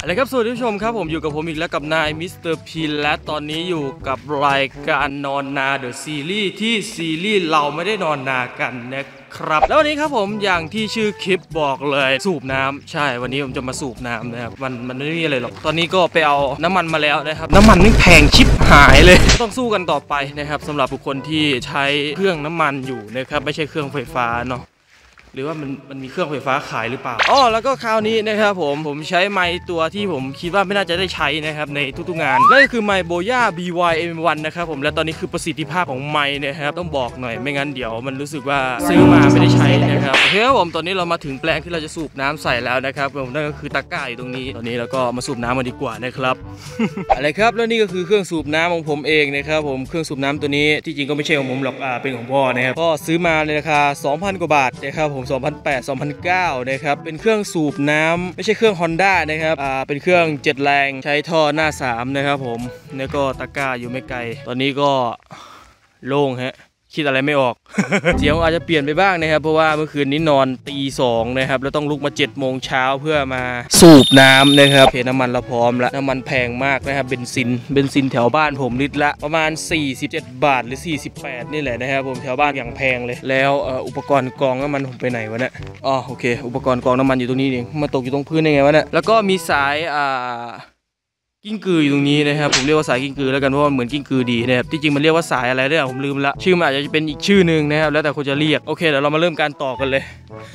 อะไรครับสวัสดีผู้ชมครับผมอยู่กับผมอีกแล้วกับนายมิสเตอร์พีและตอนนี้อยู่กับรายการนอนนาเดอะซีรีส์ที่ซีรีส์เราไม่ได้นอนนากันนะครับแล้ววันนี้ครับผมอย่างที่ชื่อคลิปบอกเลยสูบน้ำใช่วันนี้ผมจะมาสูบน้ำนะครับมันไม่มีอะไรหรอกตอนนี้ก็ไปเอาน้ำมันมาแล้วนะครับน้ำมันนี่แพงชิบหายเลยต้องสู้กันต่อไปนะครับสำหรับบุคคลที่ใช้เครื่องน้ำมันอยู่นะครับไม่ใช่เครื่องไฟฟ้าเนาะหรือว่ามันมีเครื่องไฟฟ้าขายหรือเปล่าแล้วก็คราวนี้นะครับผมใช้ไมค์ตัวที่ผมคิดว่าไม่น่าจะได้ใช้นะครับในทุกๆงานนั่นก็คือไมค์โบย่า BYM1 นะครับผมและตอนนี้คือประสิทธิภาพของไมค์นะครับต้องบอกหน่อยไม่งั้นเดี๋ยวมันรู้สึกว่าซื้อมาไม่ได้ใช้นะครับโอเคครับผมตอนนี้เรามาถึงแปลงที่เราจะสูบน้ำใส่แล้วนะครับผมนั่นก็คือตะกร้าอยู่ตรงนี้ตอนนี้เราก็มาสูบน้ำมาดีกว่านะครับ อะไรครับแล้วนี่ก็คือเครื่องสูบน้ำของผมเองนะครับผมเครื่องสูบน้ำตัวนี้ที่จริงก็ไม่ใช่ของผมหรอกเป็นของพ่อนะครับพ่อซื้อมาในราคา 2,000 กว่าบาทนะครับผม2008 2009นะครับเป็นเครื่องสูบน้ำไม่ใช่เครื่อง Honda นะครับเป็นเครื่อง7แรงใช้ท่อหน้า3นะครับผมแล้วก็ตะกร้าอยู่ไม่ไกลตอนนี้ก็โล่งฮะคิดอะไรไม่ออก เสียงอาจจะเปลี่ยนไปบ้างนะครับเพราะว่าเมื่อคืนนี้นอนตี 2นะครับแล้วต้องลุกมา7 โมงเช้าเพื่อมาสูบน้ำนะครับเพน้ำมันเราพร้อมแล้วน้ำมันแพงมากนะครับเบนซินแถวบ้านผมลิตรละประมาณ47 บาทหรือ48นี่แหละนะครับผมแถวบ้านอย่างแพงเลยแล้วอุปกรณ์กรองน้ำมันผมไปไหนวะเนี่ยโอเคอุปกรณ์กรองน้ำมันอยู่ตรงนี้เองมาตกอยู่ตรงพื้นได้ไงวะเนี่ยแล้วก็มีสายกิ้งกืออยู่ตรงนี้นะครับผมเรียกว่าสายกิ้งกือแล้วกันเพราะมันเหมือนกิ้งกือดีนะครับที่จริงมันเรียกว่าสายอะไรเนี่ยผมลืมละชื่อมันอาจจะเป็นอีกชื่อหนึ่งนะครับแล้วแต่คนจะเรียกโอเคเดี๋ยวเรามาเริ่มการต่อกันเลย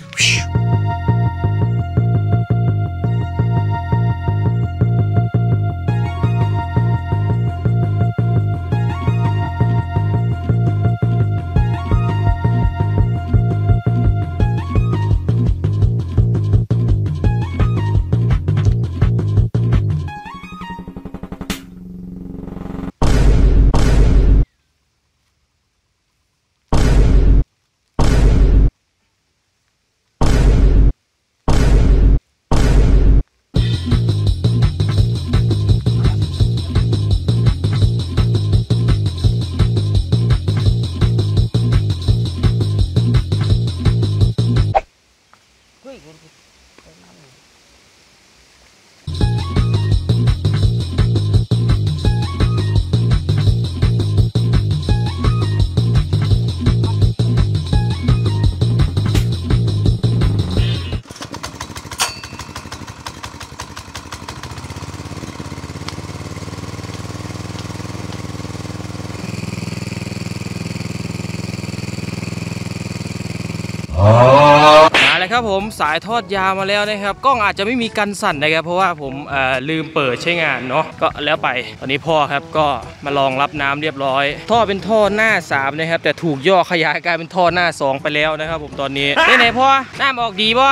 มาเลยครับผมสายทอดยาวมาแล้วนะครับกล้องอาจจะไม่มีกันสั่นนะครับเพราะว่าผมลืมเปิดใช้งานเนาะก็แล้วไปตอนนี้พ่อครับก็มาลองรับน้ำเรียบร้อยท่อเป็นท่อหน้า3นะครับแต่ถูกย่อขยายกลายเป็นท่อหน้า2ไปแล้วนะครับผมตอนนี้ไหนพ่อน้ำออกดีป่ะ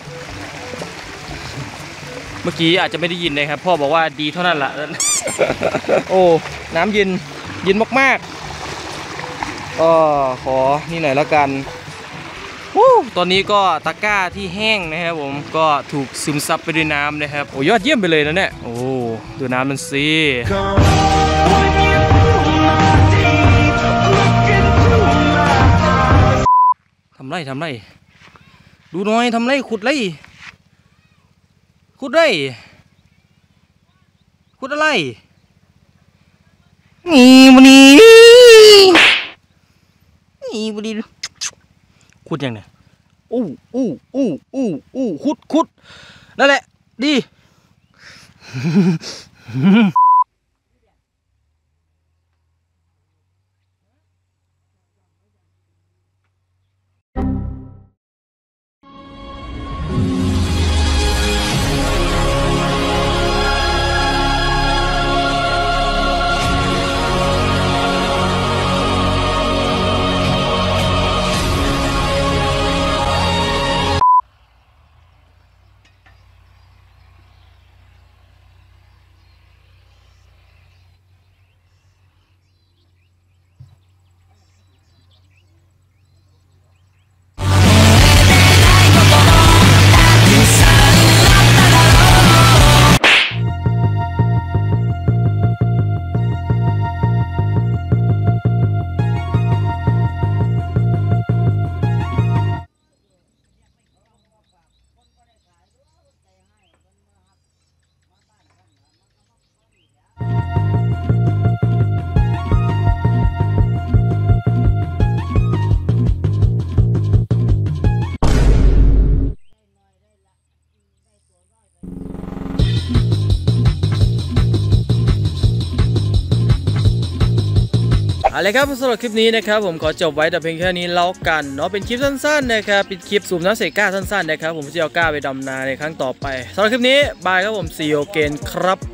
เมื่อกี้อาจจะไม่ได้ยินนะครับพ่อบอกว่าดีเท่านั้นแหละ โอ้น้ำเย็นมากๆก็ขอนี่หน่อยแล้วกันตอนนี้ก็ตะกร้าที่แห้งนะครับผมก็ถูกซึมซับไปด้วยน้ำนะครับโอ้ยอดเยี่ยมไปเลยนะเนี่ยโอ้ดูน้ำมันสิทำไรดูหน่อยทำไรขุดอะไรขุดอะไรนี่บุรีขุดยังเนี่ยขุดนั่นแหละดีอะไรครับสำหรับคลิปนี้นะครับผมขอจบไว้แต่เพียงแค่นี้แล้วกันเนาะเป็นคลิปสั้นๆนะครับเป็นคลิปสูบน้ำเสกก้าสั้นๆนะครับผมจะเอาก้าไปดำนาในครั้งต่อไปสำหรับคลิปนี้บายครับผมซีโอเกนครับ